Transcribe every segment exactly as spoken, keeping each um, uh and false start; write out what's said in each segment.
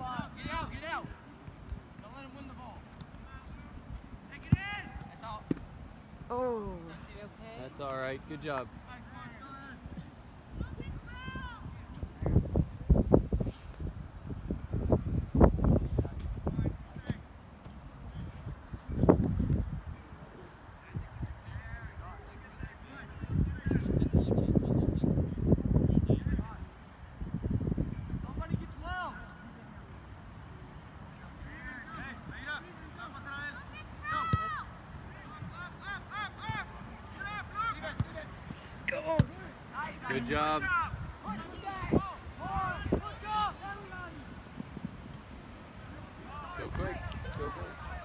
Get out, get out. Don't let him win the ball. Take it in. That's all. Oh. You okay? That's all right. Good job. Good job. Go quick. Go quick.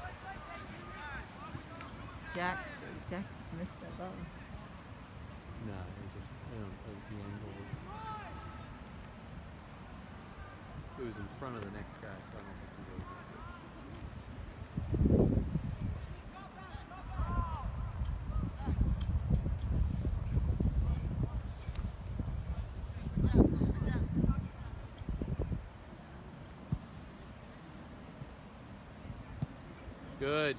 Jack, Jack missed that ball. No, it just I don't know the angles. It was in front of the next guy, so I don't think he really missed it. Good.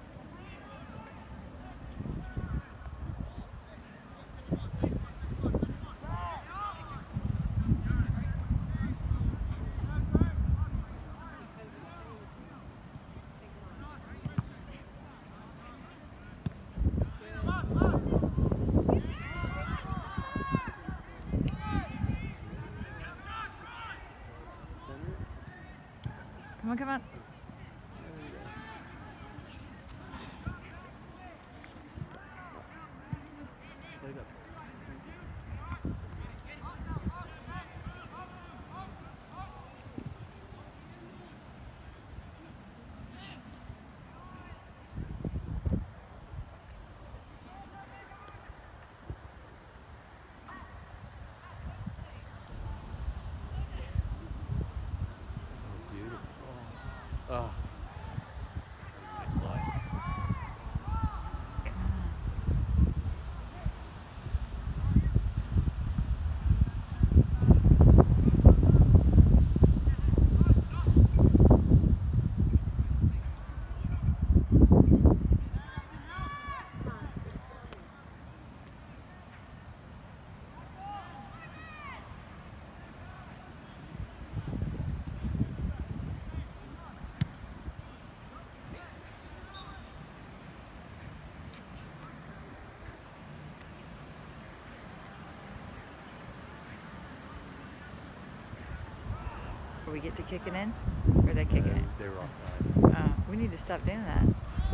Come on, come on. Oh. Nice play. We get to kick it in? Or are they kicking Uh, it? They were offside. Oh, we need to stop doing that.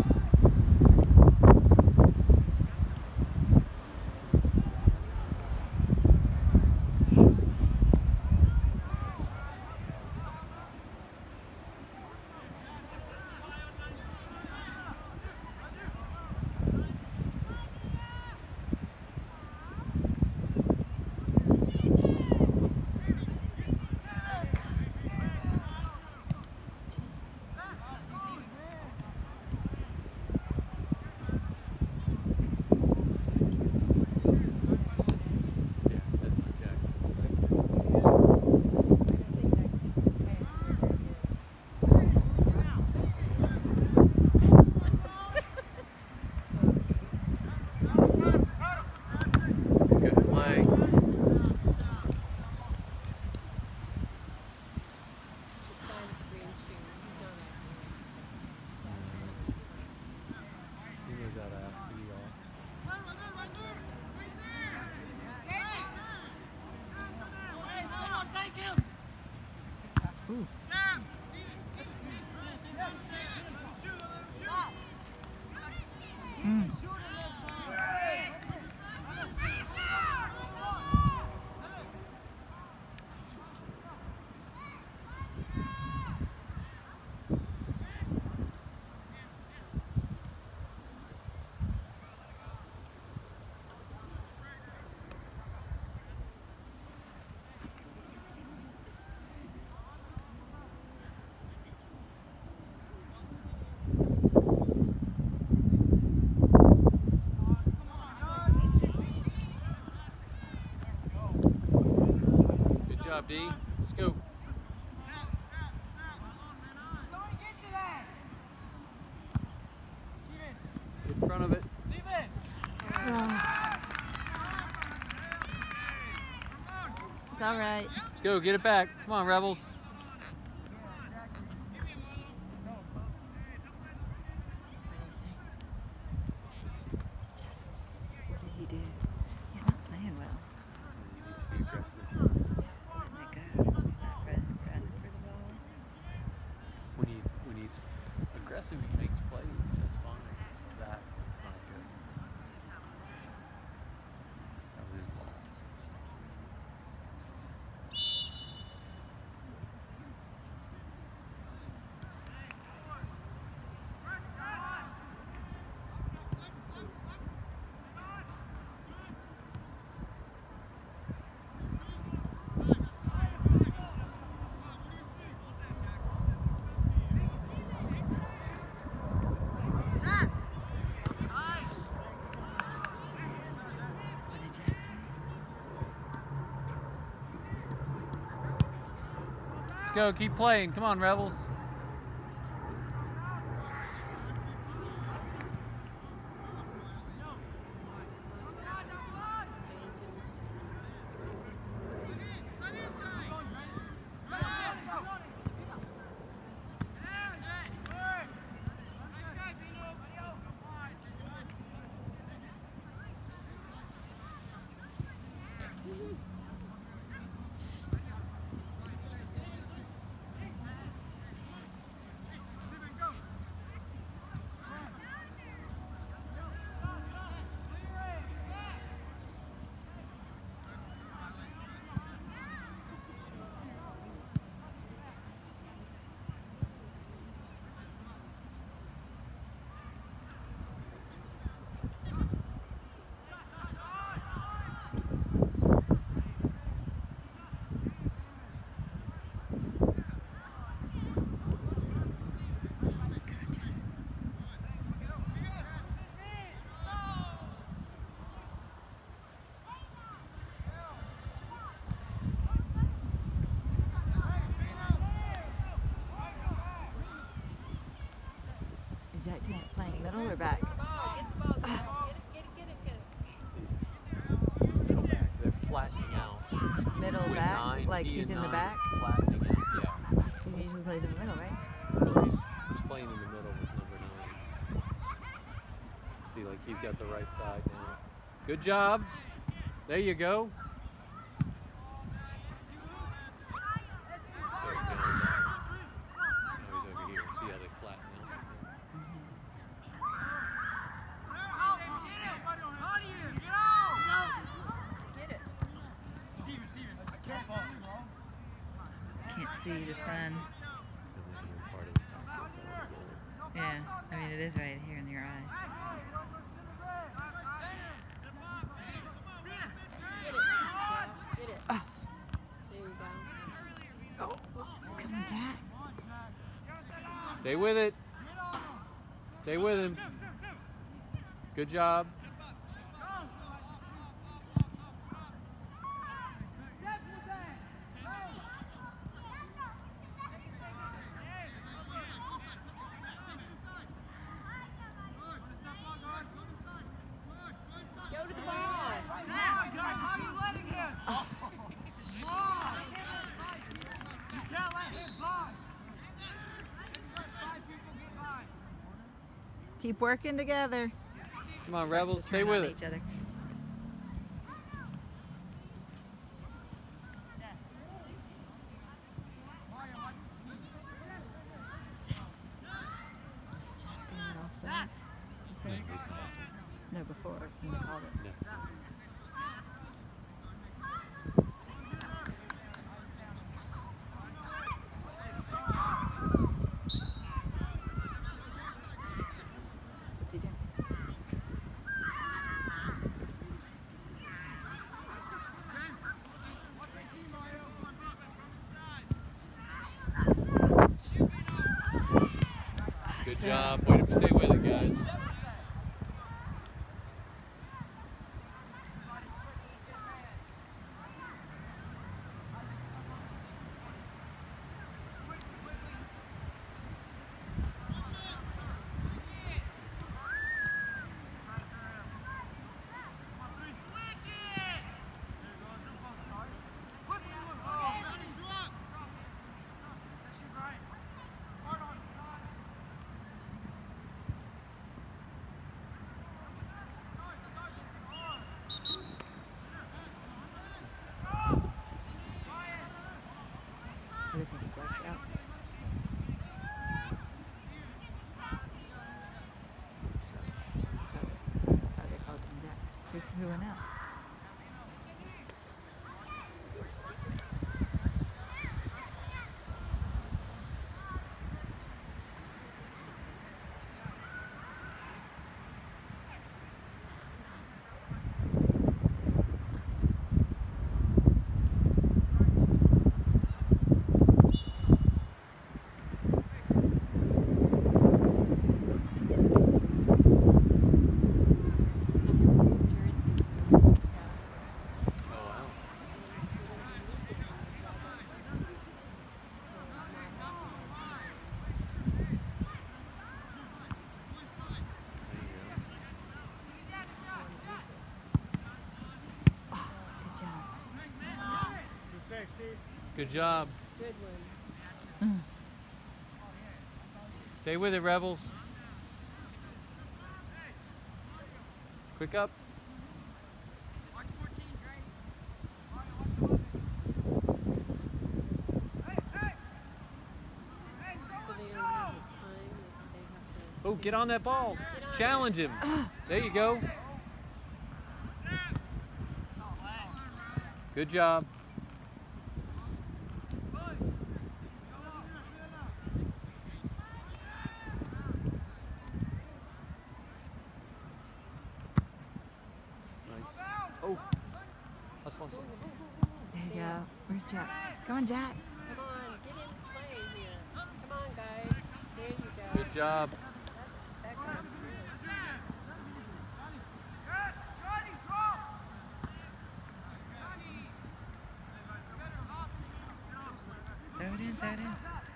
Ooh. Mm. Good job, D. Let's go. In front of it. It's all right. Let's go. Get it back. Come on, Rebels. What did he do? He's not playing well. You need to be aggressive. He's just letting it go. He's not running, running for the ball. When he when he's aggressive, he makes plays. That's fine. It's that it's not good. That was his ball. What did Jack say? Let's go. Keep playing. Come on, Rebels. Is Jack playing middle or back? Get the ball. Get it, get it, get it, He's middle back. They're flattening out. Middle With back? nine, Like he he's and in the nine back? Flattening out. Yeah. He usually plays in the middle, right? Well, he's he's playing in the middle with number nine. See, like he's got the right side now. Good job. There you go. So now he's, now he's over here. See how they flatten out? get it. Can't see the sun. And then you're part of the top of the goal. Yeah, I mean it is right here in your eyes. Get it. Yeah, get it. Oh. There you go. Oh, come on, Jack. Stay with it. Stay with him. Good job. Go to the ball. Keep working together. Come on, Rebels. Stay Turn with on it. each other. Was Jack being offside? No, he's not offense. No, before when they called it. No. What's he doing? Good job. Way to stay with it, guys. do you think he blocked out? That's how they called him that. Who's, who went out? Good job. Good one. Mm. Stay with it, Rebels. Quick up. Oh, get on that ball. Challenge him. There you go. Good job. Oh, hustle, hustle. There you go. Where's Jack? Come on, Jack. Come on, get in play here. Come on, guys. There you go. Good job. That comes good. Throw it in, throw it in.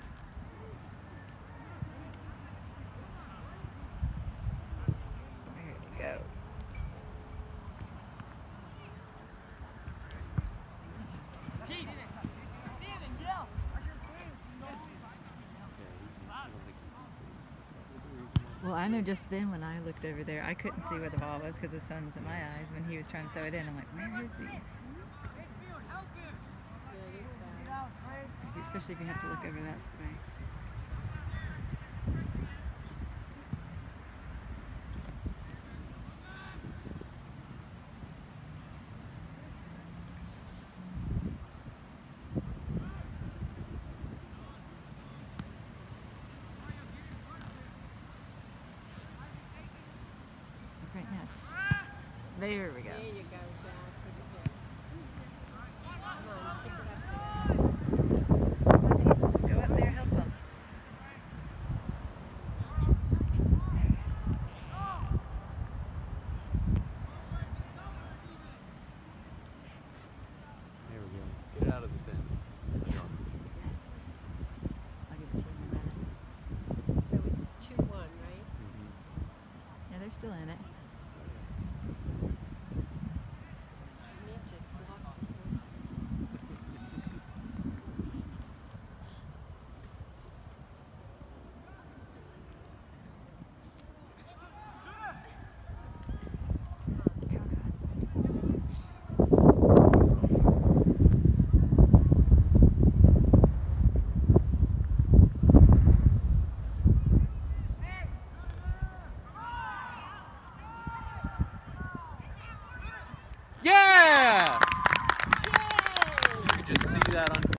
There you go. Well, I know just then when I looked over there, I couldn't see where the ball was because the sun was in my eyes. When he was trying to throw it in, I'm like, where is he? Yeah, it is bad. Especially if you have to look over that way. Right now. There we go. There you go, Jack. Good hit. Come on, pick it up there. Go up there, help them. There we go. Get it out of this end. I'll give it to you in a minute. So it's two one, right? Yeah, they're still in it. You need to block the sun. Yeah! Yay! You could just see that on